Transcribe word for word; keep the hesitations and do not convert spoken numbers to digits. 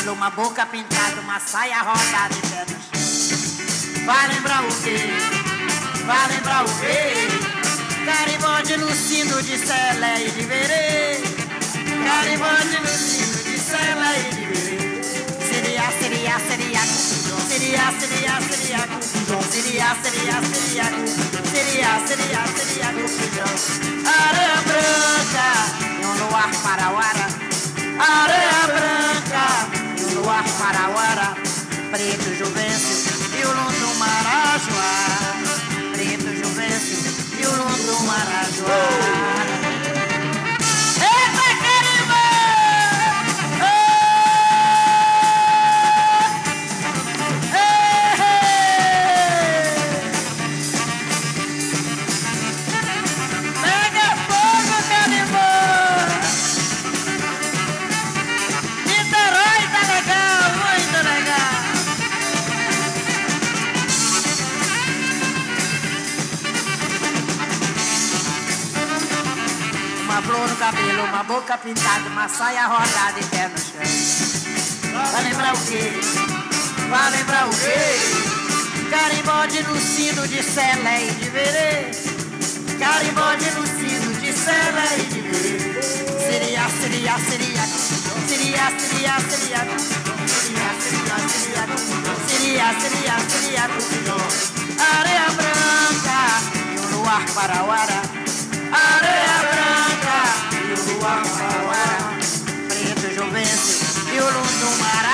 cabelo, uma boca pintada, uma saia rodada e pé no chão. Vai lembrar o quê? Vai lembrar o quê? Garibaldi no sino de Célé e de Verê. Garibaldi no sino de Célé e de Verê. Seria, seria, seria, seria, seria, seria, seria, seria, seria, seria, seria, seria, areia branca e um luar parauara. Areia branca e um luar parauara. Preto Juvencio e o Lundo Marajoara. Preto Juvencio e o Lundo Marajoara. Uma flor no cabelo, uma boca pintada, uma saia rodada e pé no chão. Vai lembrar o quê? Vai lembrar o quê? Garibaldi no sino de Célé e de Verê. Garibaldi no sino de Célé e de Verê. Seria, seria, seria, seria, seria, seria, seria, seria, seria, seria, seria, areia branca e um luar parauara. Areia branca e o luar parauara. Preto Juvencio e o Lundo Marajoara.